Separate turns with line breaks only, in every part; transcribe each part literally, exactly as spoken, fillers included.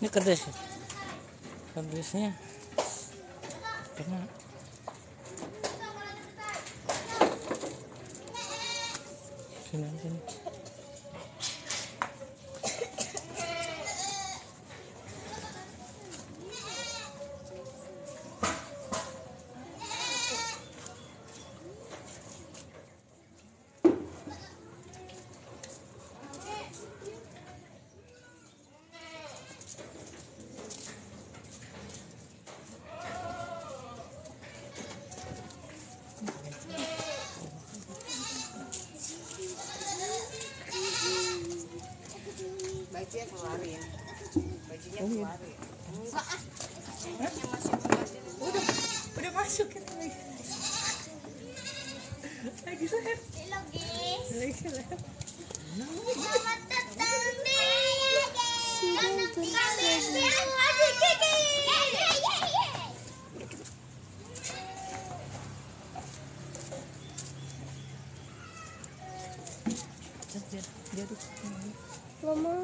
Ini kardus. Kardusnya kena. Sini sini.
Bajunya keluarin, bajunya keluarin. Enggak ah, bajunya masih masih. Udah, udah masuk kan lagi. Lagi saya.
Lagi.
Lagi saya.
Selamat datang di anak kami yang masih gigi.
Dia dia tuh.
Mama.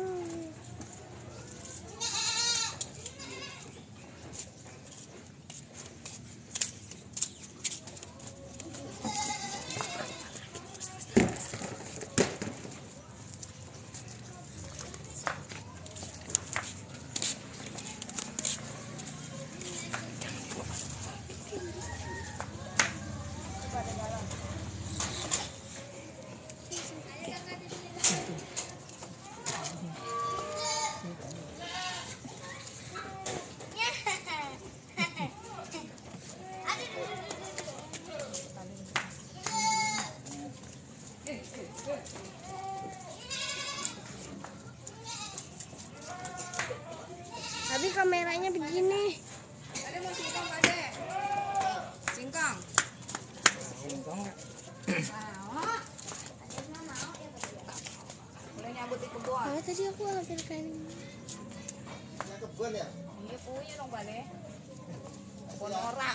Tapi kameranya begini.
Ada mau singkong ada? Singkong.
Singkong enggak?
Mau? Boleh nyambut di kebun.
Oh, tadi aku hampir kain.
Kebun ya? Iya punya dong bale. Kebun orang.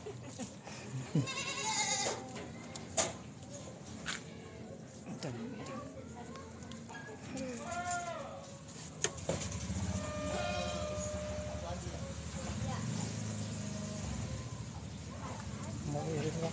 Mau iris enggak?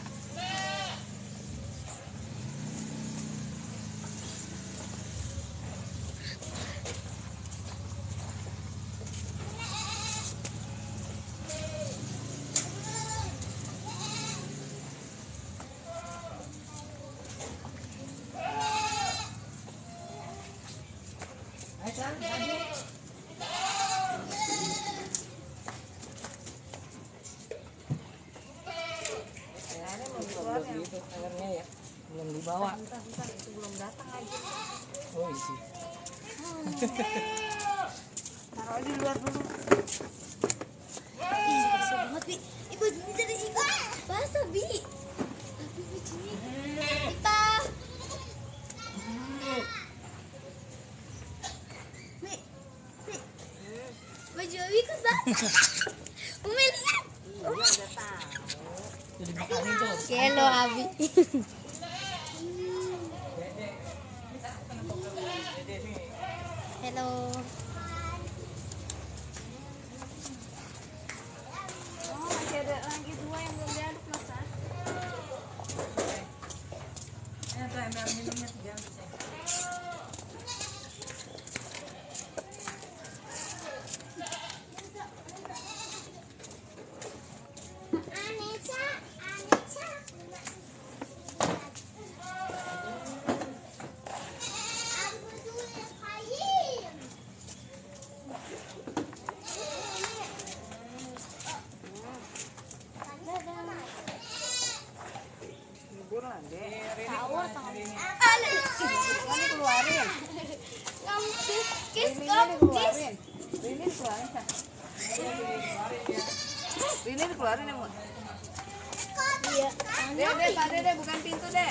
Belum gitu airnya ya, belum dibawa.
Bentar, bentar, itu belum datang aja.
Oh isi.
Taruh di luar dulu.
Ih, basah banget, Bi. Ih, bajunya jadi ikut basah, Bi. Tapi bajunya Ipa. Bi, Bi. Baju Abi kan basah. Umi lihat.
Iya, udah tahu.
Jadi makanin tuh.
Hello, Abi. Hello.
Oh, masih ada lagi dua yang belum diaduk, Mas. Ah. Eh, tuh ember minumnya tiga bisa.
Anissa, Anissa. Aku dulu kain.
Liburan deh.
Tahu tangan.
Ini keluarin.
Kampus, kis,
Ini
kampus.
dikeluarin. Ini dikeluarin, Sa. Ini dikeluarin ya, Mu?
Iya.
Dek, dek, Pak Dek, bukan pintu, Dek.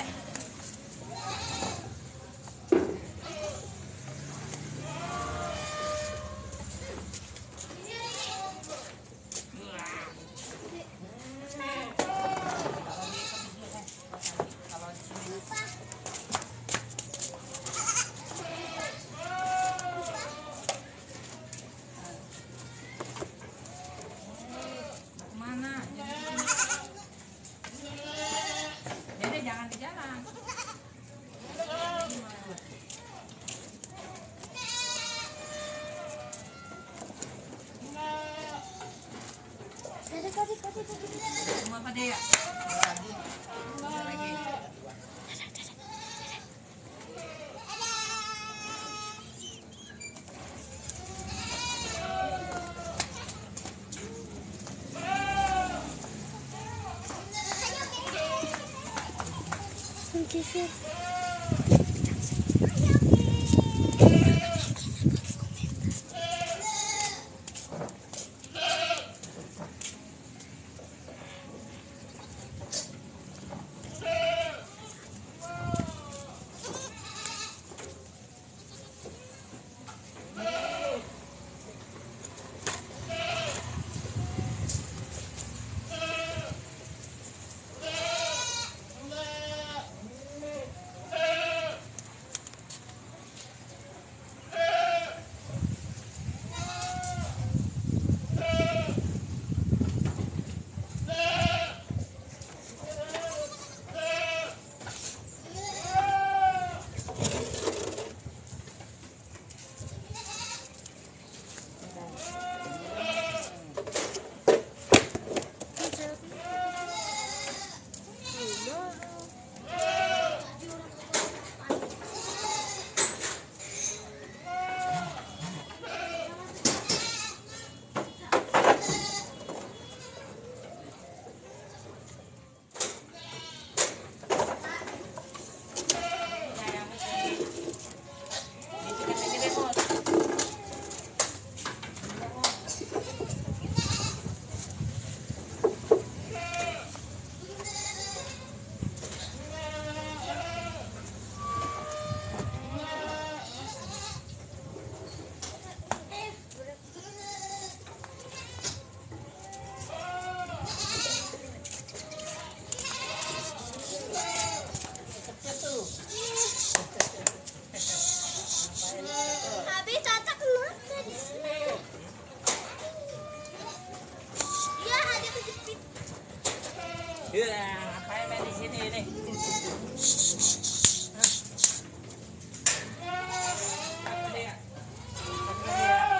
Lagi. Lagi.
Thank you, sir. Habis Tata keluar dari sini. Ya, ada kejepit.
Ya, ngapain main di sini ini? Apa dia? Apa dia?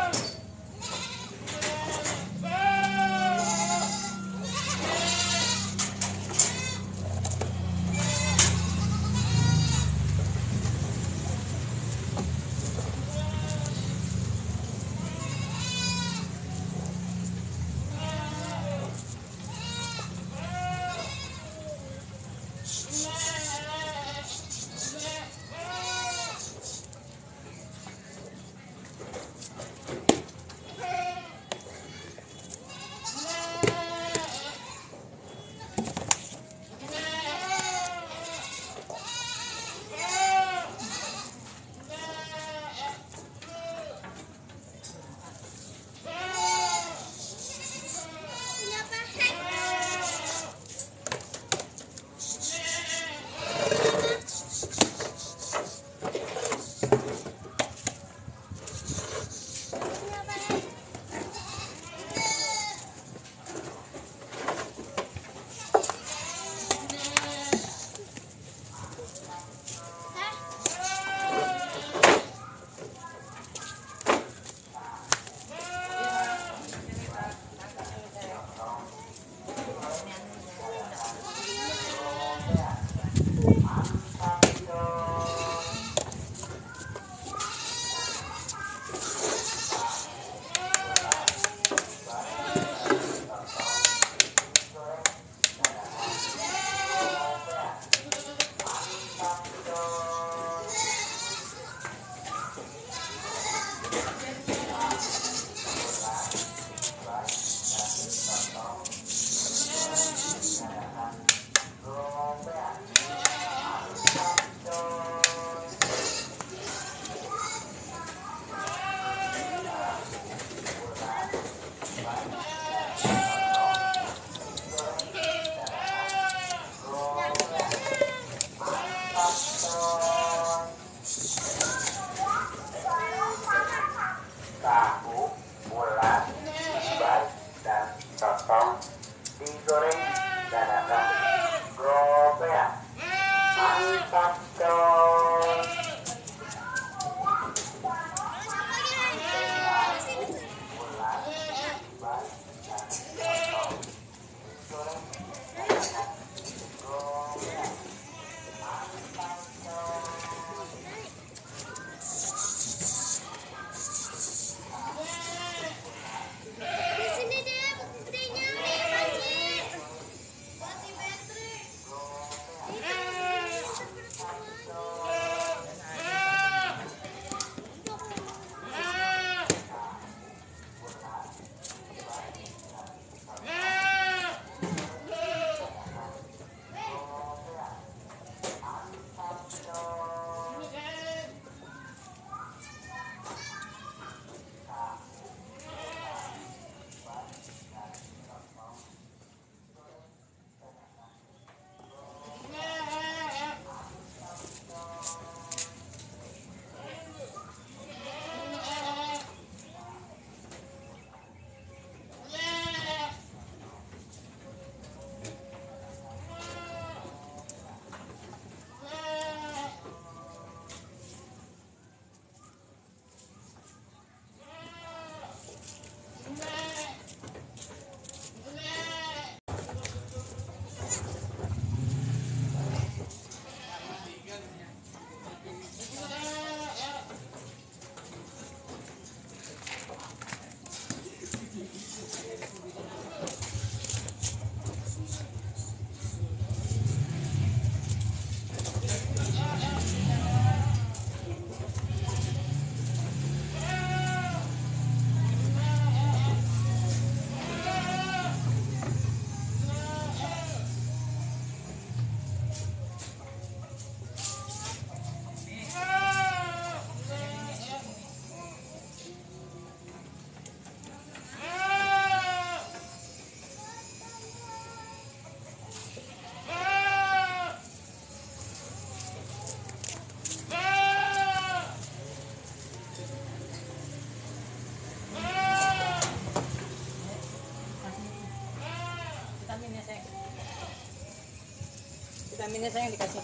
Vitaminnya sayang dikasih.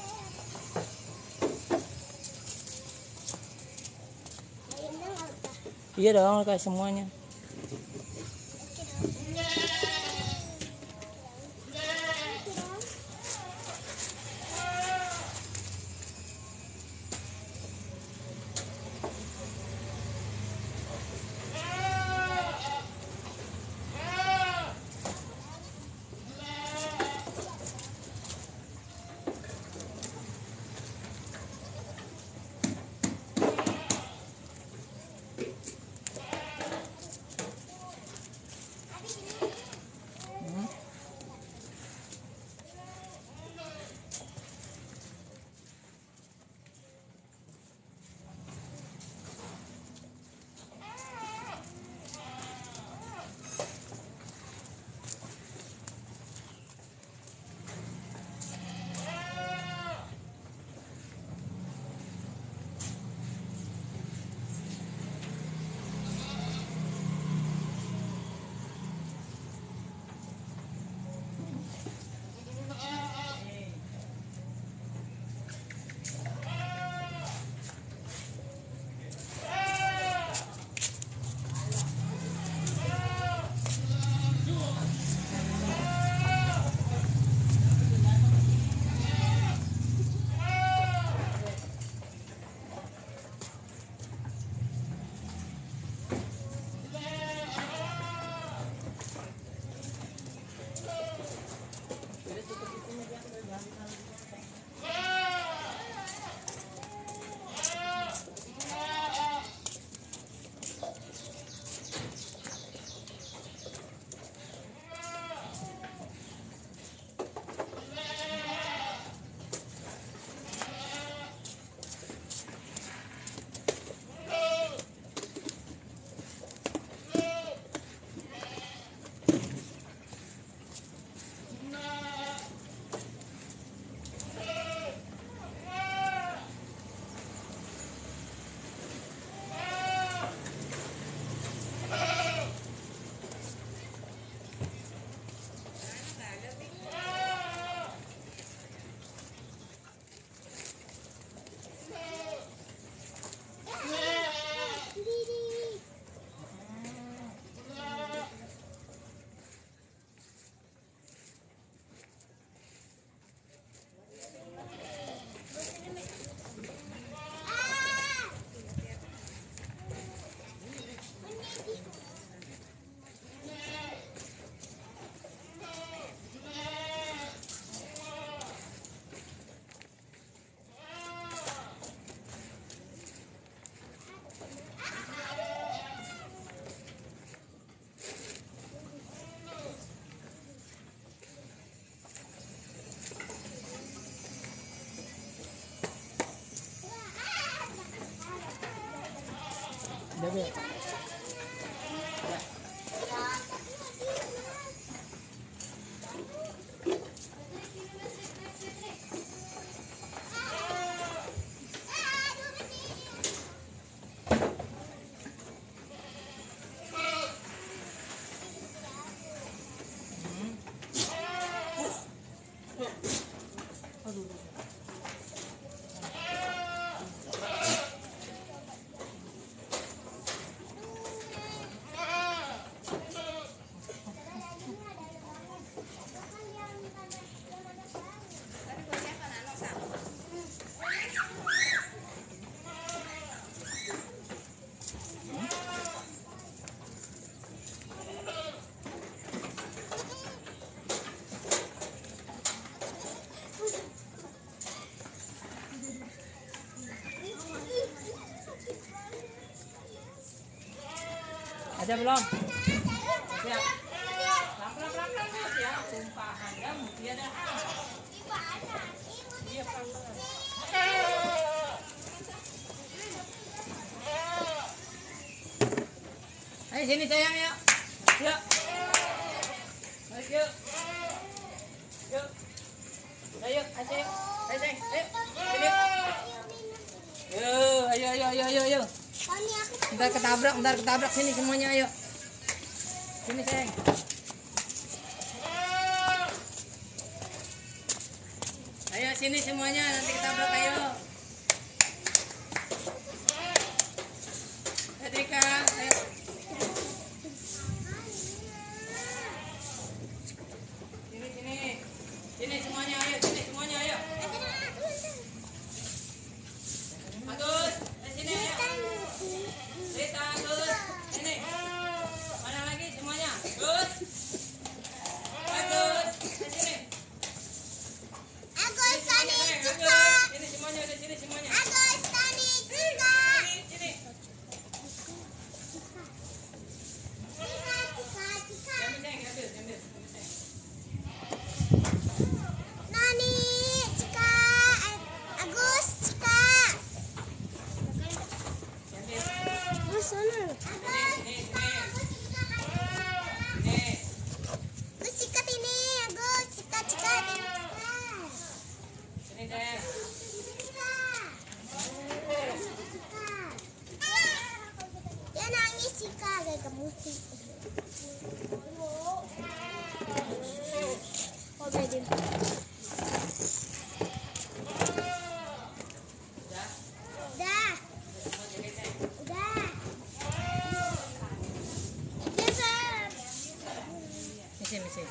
Airnya nggak usah.
Iya dong, kayak semuanya.
Oke dong. Oke dong.
Hmm. Udah, Bel. Ada belum? Ya. Pelan-pelan pelan ya. Sumpah Anda mesti ada. Iya, pelan-pelan. Ayo sini sayang ya. Yuk. Ayo. Yuk. Yuk. Ayo, ayo. Ayo, sayang. Ayo. Sini. Yuk, ayo ayo ayo ayo ayo. Ntar ketabrak, ntar ketabrak sini semuanya ayo. Sini sayang. Ayo Ayo sini semuanya, nanti ketabrak ayo. Petrika, ayo. Sini sini. Sini semuanya ayo, sini semuanya ayo. Agus, sini ayo. Rita, Agus, sini. Mana lagi semuanya? Agus. Agus, sini.
Agus Tani Cika.
Sini semuanya, udah sini semuanya.
Agus Tani Cika.
Sini, sini.
Cika, Cika, Cika.
Ambil, Seng, ambil, ambil. Seng.
Nani Cika. Agus Cika.
Ambil.
Agus sana.
Sini, sini, sini. Nih.
Agus Cika ini. Agus Cika, Cika, Cika.
Sini, Seng.
Dia nangis Cika kayak kemusik. Oh bedin.
Udah.
Udah,
Mau jadi, Seng.
udah. Udah, Sam.
Misi, misi.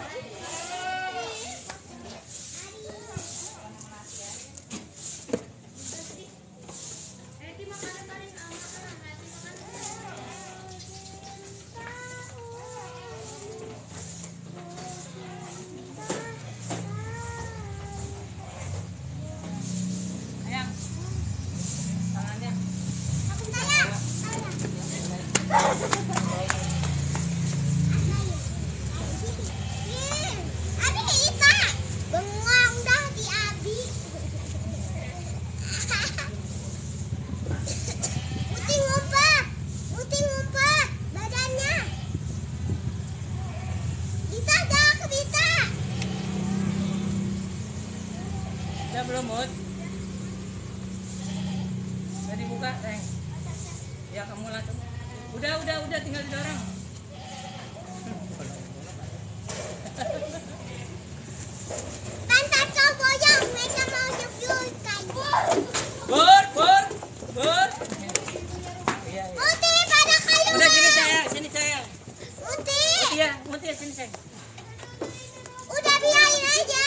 Sayang. Tangannya.
Abi Ita, bengong dah di Abi. Muti ngumpet, Muti ngumpet badannya. Bisa dah ke bisa.
Udah belum, Mut? Udah dibuka, Seng. Ya, kamu langsung. Udah, udah, udah, tinggal didorong.
Pantat kau goyang, mereka mau nyebutkan.
Bur, bur, bur. Iya, iya.
Muti pada kayu.
Udah sini sayang, sini sayang.
Muti,
Iya, Muti sini sayang.
udah biarin aja.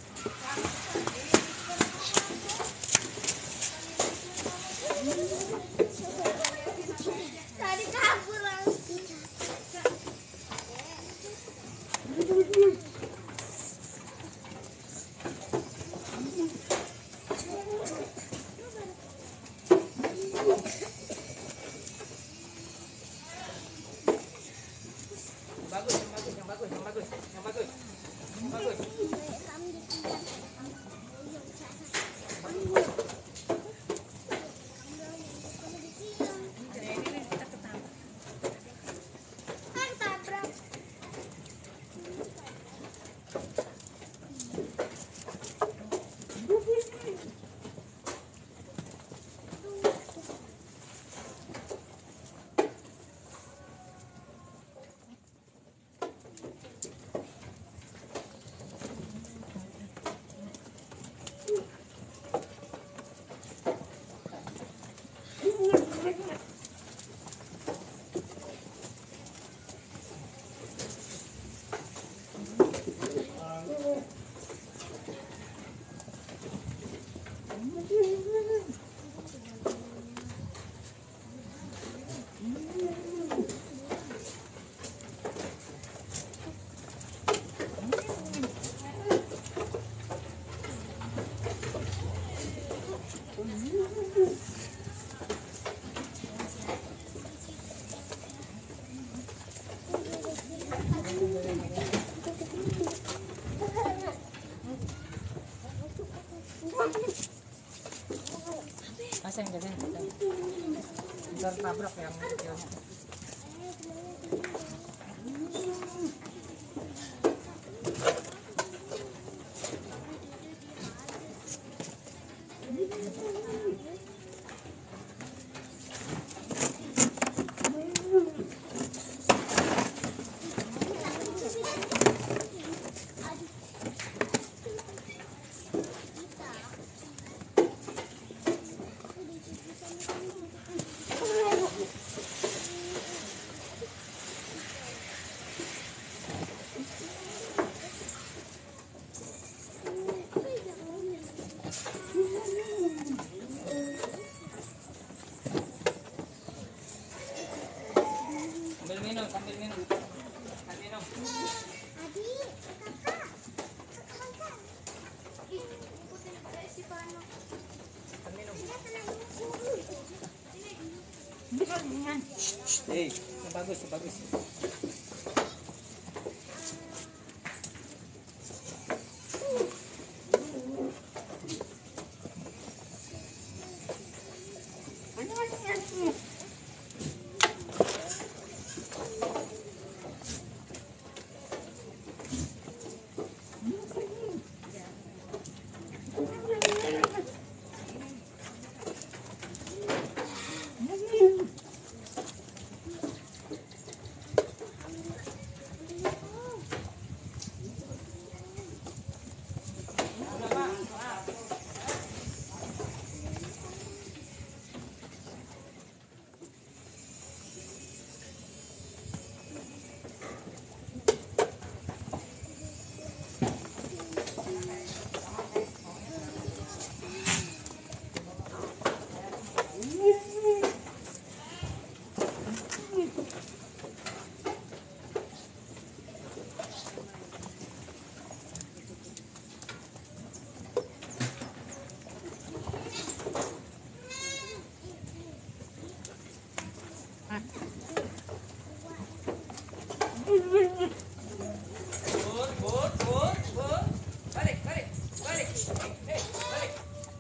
Tadi kabur langsung.
Bagus, yang bagus, yang bagus, yang bagus, yang bagus, yang bagus. Ini, ini, kita ketawa.
Kan tabrak.
Masang jangan. Ntar tabrak yang kecilnya. sayang.
Eh,
Yang bagus, yang bagus.
Bur, bur, bur, bur. Balik, balik, balik. Eh, balik.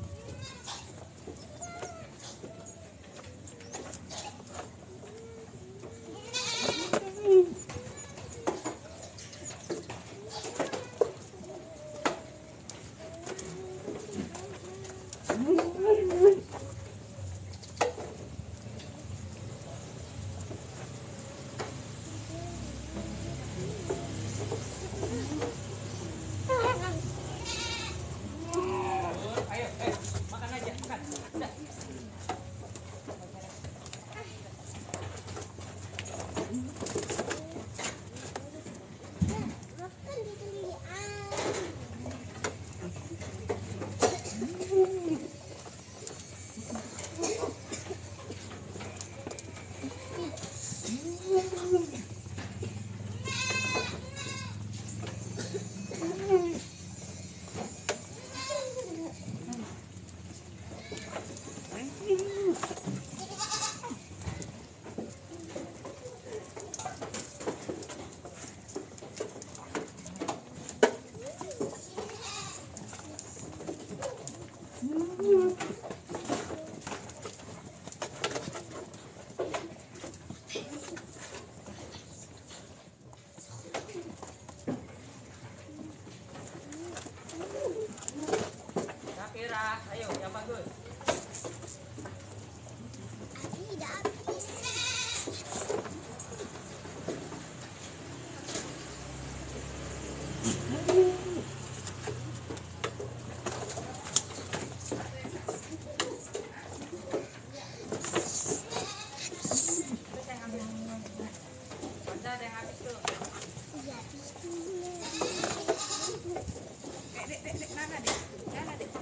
Bur, ayo, eh, makan aja, makan. Udah. Kira, ayo, yang bagus. Ada ada yang habis tuh. Eh, dek, dek, dek, Nana, dek. Nana, dek.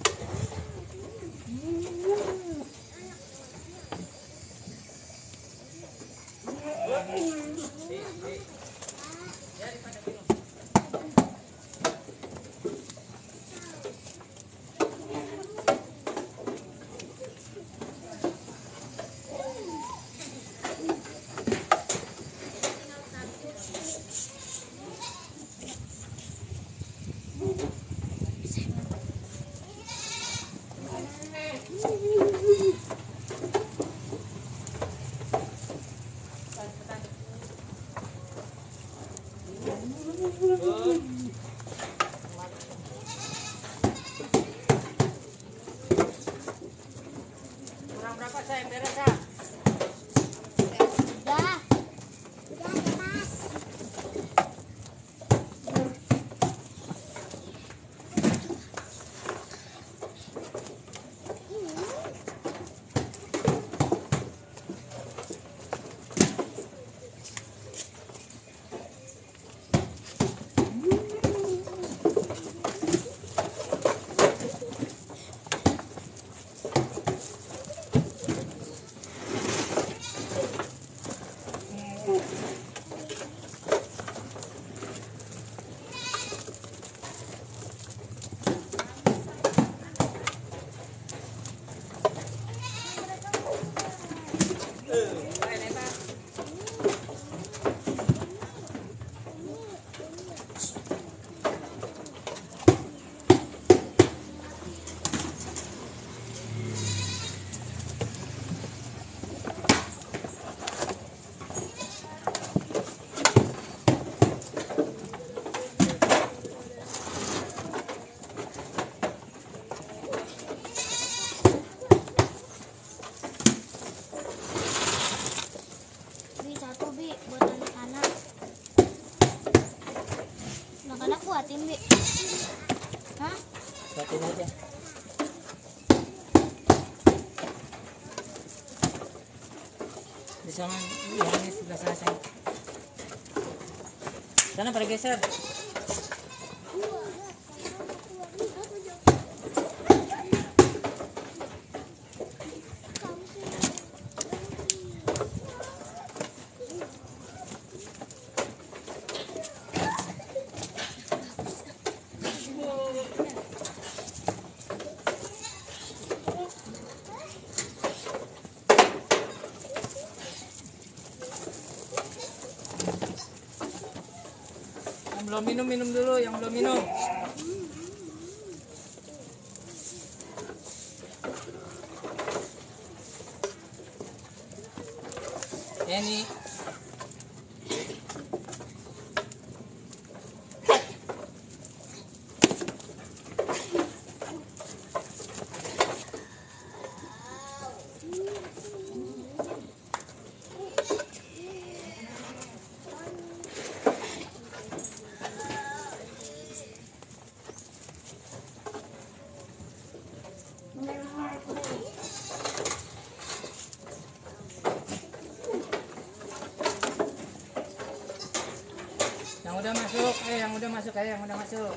Kurang berapa saya beres ya?
Udah. Udah, Mas.
Cepatin aja. Di sana yang ini sebelah sana sayang. Sana pada geser. Yang belum minum minum dulu, yang belum minum. Ya nih. Yang udah masuk, eh yang udah masuk, eh yang udah masuk.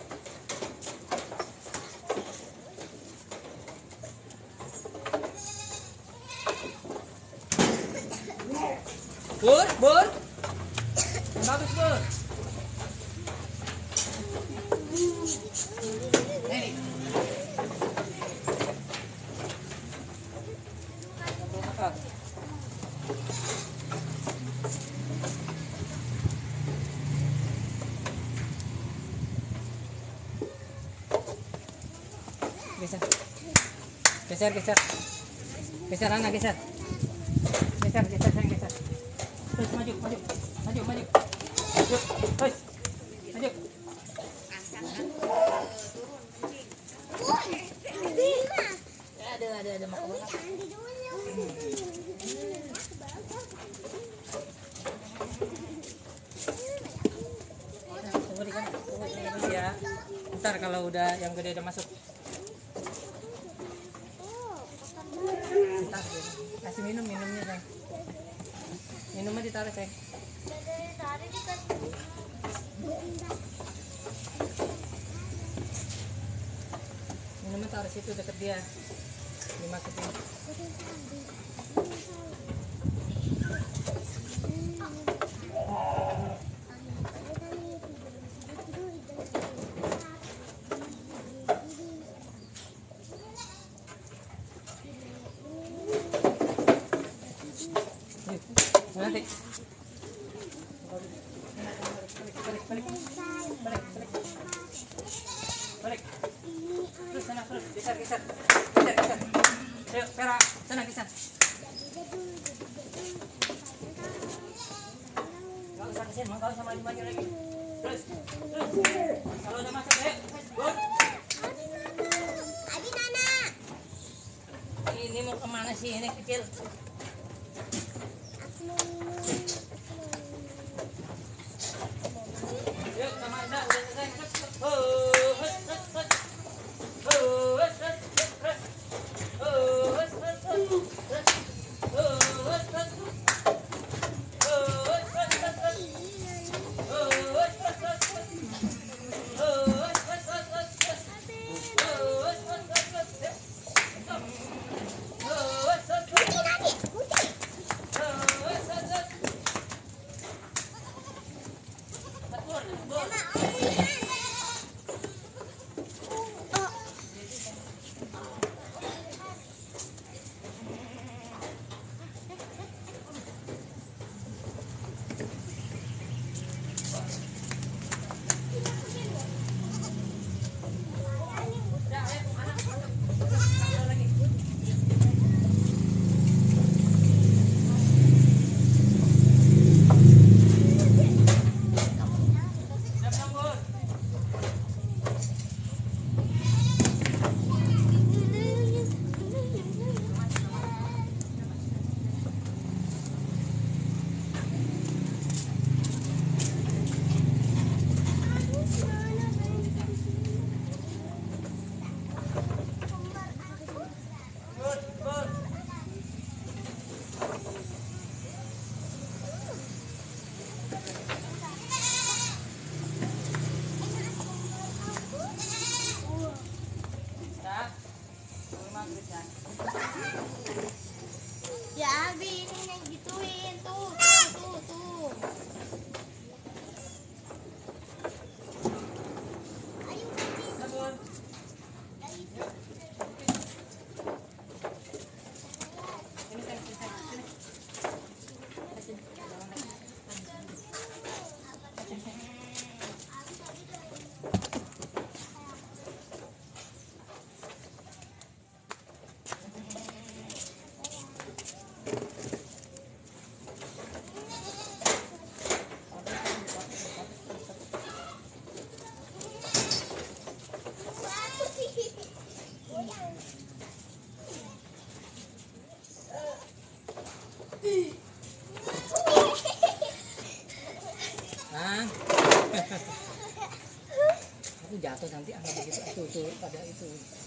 Bur, bur. Yang bagus, bur. Nih. Apa? Geser. Geser, geser. Geser anak, geser. Geser, geser, sayang, geser. Terus maju, maju. Maju, maju. Yuk, terus. Maju. Ada, ada, ada mau kemana? Tunggu di kan, tunggu ini ya. Ntar kalau udah yang gede udah masuk. Ntar kasih minum, minumnya sayang. Minumnya ditaruh sayang. Minumnya taruh situ deket dia. Dimasukin. Nanti. Balik, balik, balik, balik, balik. Terus sana, terus geser, geser, geser, geser. Ayo, Vera, sana geser. Gak usah kesini, mau gak usah maju-maju lagi. Terus, terus. Kalau udah masuk, ayo, bur.
Adi Nana.
Ini mau kemana sih ini kecil? Yuk, sama Anda udah selesai masuk. Oh, hus, hus, hus. Oh, hus, hus, hus, hus. Oh, hus, hus, hus, hus. Oh, hus, hus, hus. Oh, hus, hus, hus, hus. Oh, hus, hus, hus, hus. Oh, hus, hus, hus, hus, hus. Oh, hus, hus, hus, hus. Oh, hus, hus, hus, hus.
maghrib kan.
Ya Abi ini yang gituin tuh tuh tuh tuh. Ayo Abi.
Sabun.
Ini saya saya sini.
Ah. Aku jatuh nanti anak begitu tuh tuh pada itu.